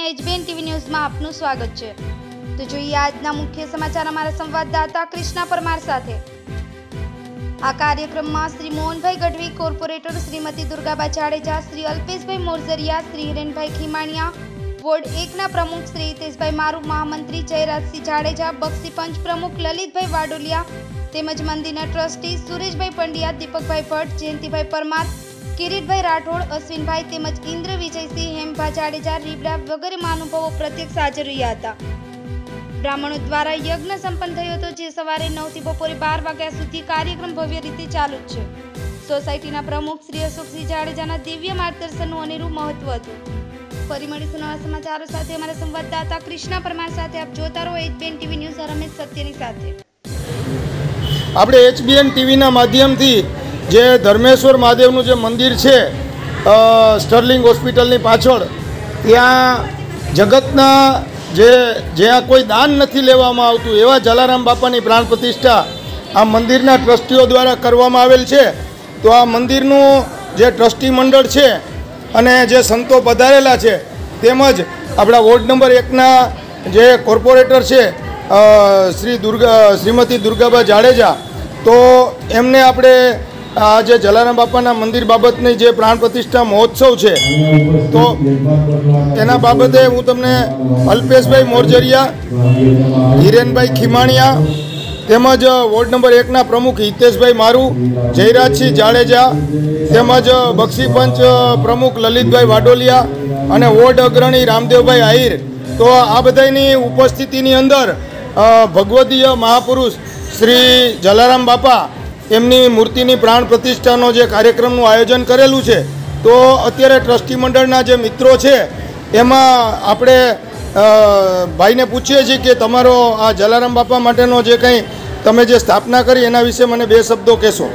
HBN TV ન્યૂઝમાં આપનું સ્વાગત છે। તો જોઈએ આજના મુખ્ય સમાચાર અમારા સંવાદદાતા કૃષ્ણા પરમાર સાથે। આ કાર્યક્રમમાં શ્રી મોહનભાઈ ગઢવી, કોર્પોરેટર શ્રીમતી દુર્ગાબા જાડેજા, શ્રી અલ્પેશભાઈ મોરજરિયા, શ્રી હિરેનભાઈ ખીમાણિયા, વોર્ડ 1 ના પ્રમુખ શ્રી હિતેશભાઈ મારુ, महामंत्री जयराजसिंह जाडेजा, बक्षी पंच प्रमुख ललितभाई वाडोलिया તેમજ મંદિરના ટ્રસ્ટી સુરેશભાઈ પંડ્યા, દીપકભાઈ ભટ્ટ, જયંતિભાઈ પરમાર, કિરીટભાઈ રાઠોડ, અશ્વિનભાઈ તેમજ ઇન્દ્ર વિજયસિંહ, હેમભા જાડેજા, રીબડા વગેરે મહાનુભાવો પ્રત્યક્ષ હાજર રહ્યા હતા। બ્રાહ્મણો દ્વારા યજ્ઞ સંપન્ન થયો હતો, જે સવારે 9 થી બપોરે 12 વાગ્યા સુધી કાર્યક્રમ ભવ્ય રીતે ચાલુ છે। સોસાયટીના પ્રમુખ શ્રી અશોકસિંહ જાડેજાના દિવ્ય માર્ગદર્શનનું અનેરું મહત્વ હતું। ફરી મળીશું નવા સમાચારો સાથે અમારા સંવાદદાતા કૃષ્ણા પરમાર સાથે। આપ જોતા રહો HBN ટીવી ન્યૂઝ, રમેશ સત્યની સાથે। આપણે HBN ટીવીના માધ્યમથી જે ધર્મેશ્વર મહાદેવનું જે મંદિર છે સ્ટર્લિંગ હોસ્પિટલની પાછળ, ત્યાં જગતના જ્યાં કોઈ દાન નથી લેવામાં આવતું એવા જલારામ બાપાની પ્રાણ પ્રતિષ્ઠા આ મંદિરના ટ્રસ્ટીઓ દ્વારા કરવામાં આવેલ છે। તો આ મંદિરનું જે ટ્રસ્ટી મંડળ છે અને જે સંતો પધારેલા છે, તેમજ આપણા વોર્ડ નંબર 1ના જે કોર્પોરેટર છે શ્રીમતી દુર્ગાબા જાડેજા, તો એમને આપણે આ જે જલારામ બાપાના મંદિર બાબતની જે પ્રાણ પ્રતિષ્ઠા મહોત્સવ છે, તો એના બાબતે હું તમને અલ્પેશભાઈ મોરજરિયા, હિરેનભાઈ ખીમાણિયા તેમજ વોર્ડ નંબર 1ના પ્રમુખ હિતેશભાઈ મારુ, જયરાજસિંહ જાડેજા તેમજ બક્ષી પંચ પ્રમુખ લલિતભાઈ વાડોલિયા અને વોર્ડ અગ્રણી રામદેવભાઈ આહિર, તો આ બધાની ઉપસ્થિતિની અંદર ભગવદીય મહાપુરુષ શ્રી જલારામ બાપા એમની મૂર્તિની પ્રાણ પ્રતિષ્ઠાનો જે કાર્યક્રમનું આયોજન કરેલું છે। તો અત્યારે ટ્રસ્ટી મંડળના જે મિત્રો છે એમાં આપણે ભાઈને પૂછીએ છીએ કે તમારો આ જલારામ બાપા માટેનો જે કંઈ તમે જે સ્થાપના કરી એના વિશે મને 2 શબ્દો કહેશો।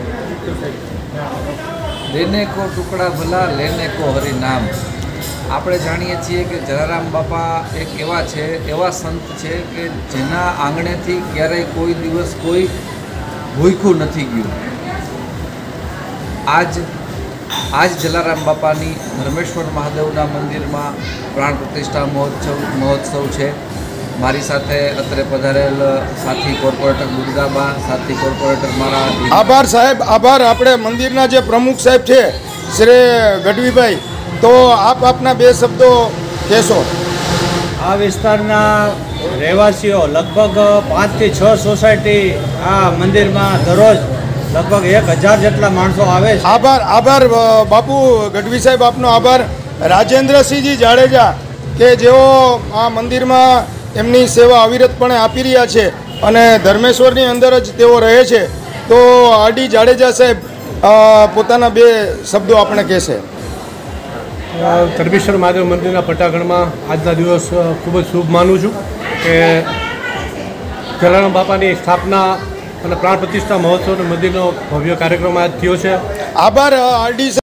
લેને કો ટુકડા ભલા, લેને કો હરિ નામ। આપણે જાણીએ છીએ કે જલારામ બાપા એક એવા સંત છે કે જેના આંગણેથી ક્યારેય કોઈ દિવસ કોઈ ભૂખ્યું નથી ગયું। આજ જલારામ બાપાની ધર્મેશ્વર મહાદેવના મંદિરમાં પ્રાણ પ્રતિષ્ઠા મહોત્સવ છે। મારી સાથે અત્રે પધારેલ સાથી કોર્પોરેટર દુર્ગાબા, સાથી કોર્પોરેટર મારા આભાર સાહેબ, આભાર। આપણે મંદિરના જે પ્રમુખ સાહેબ છે શ્રી ગઢવીભાઈ, તો આપના 2 શબ્દો કહેશો। આ વિસ્તારના રહેવાસીઓ લગભગ 5 થી 6 સોસાયટી આ મંદિરમાં દરરોજ લગભગ 1000 જેટલા માણસો આવે છે। આભાર બાપુ ગઢવી સાહેબ, આપનો આભાર। રાજેન્દ્રસિંહજી જાડેજા કે જેઓ આ મંદિરમાં એમની સેવા અવિરતપણે આપી રહ્યા છે અને ધર્મેશ્વરની અંદર જ તેઓ રહે છે, તો આડી જાડેજા સાહેબ પોતાના 2 શબ્દો આપણે કહેશે। ધર્મેશ્વર મહાદેવ મંદિરના પટાગણમાં આજના દિવસ ખૂબ જ શુભ માનું છું કે જલારામ બાપાની સ્થાપના અને પ્રાણ પ્રતિષ્ઠા મહોત્સવ મંદિરનો ભવ્ય કાર્યક્રમ આજ થયો છે। આભાર આરડી।